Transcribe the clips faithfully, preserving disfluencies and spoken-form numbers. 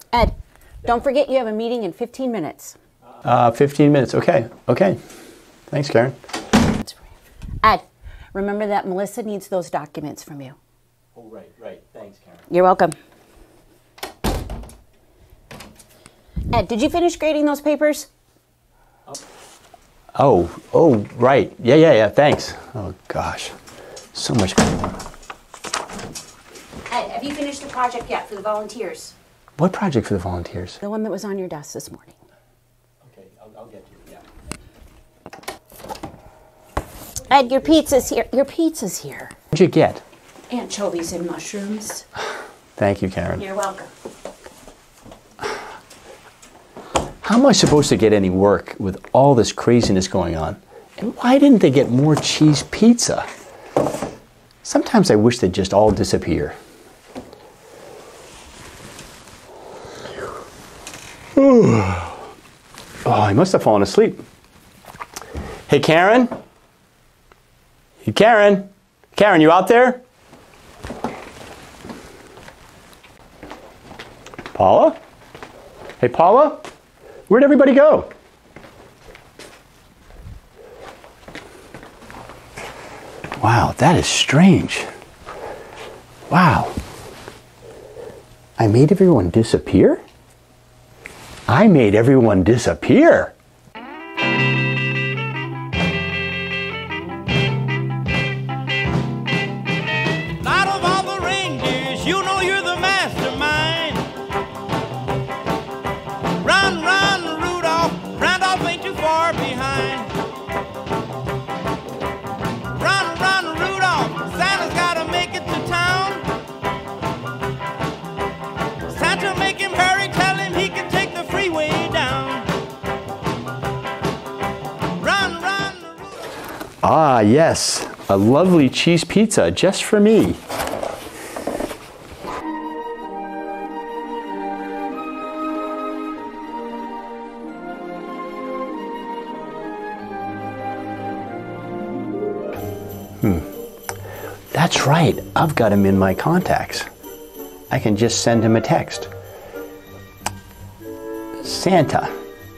Ed, don't forget you have a meeting in fifteen minutes. Uh, fifteen minutes. Okay. Okay. Thanks, Karen. Ed, remember that Melissa needs those documents from you. Oh, right, right. Thanks, Karen. You're welcome. Ed, did you finish grading those papers? Oh, oh, right. Yeah, yeah, yeah. Thanks. Oh, gosh. So much going on. Ed, have you finished the project yet for the volunteers? What project for the volunteers? The one that was on your desk this morning. Okay, I'll, I'll get to it, yeah. Ed, your pizza's here. Your pizza's here. What'd you get? Anchovies and mushrooms. Thank you, Karen. You're welcome. How am I supposed to get any work with all this craziness going on? And why didn't they get more cheese pizza? Sometimes I wish they'd just all disappear. Oh, I must have fallen asleep. Hey, Karen? Hey, Karen? Karen, you out there? Paula? Hey, Paula? Where'd everybody go? Wow, that is strange. Wow. I made everyone disappear? I made everyone disappear. Out of all the reindeers, you know you're the mastermind. Run, run, Rudolph. Randolph ain't too far behind. Run, run, Rudolph. Santa's gotta make it to town. Santa, make him hurry. Tell him he can take the freeway down. Run, run, Rudolph. Ah, yes. A lovely cheese pizza just for me. Hmm. That's right. I've got him in my contacts. I can just send him a text. Santa,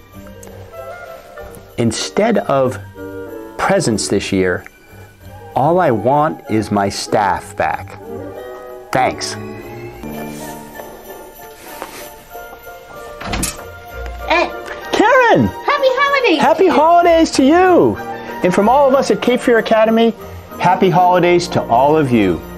instead of presents this year, all I want is my staff back. Thanks. Ed, Karen! happy holidays! Happy holidays to you! And from all of us at Cape Fear Academy, happy holidays to all of you.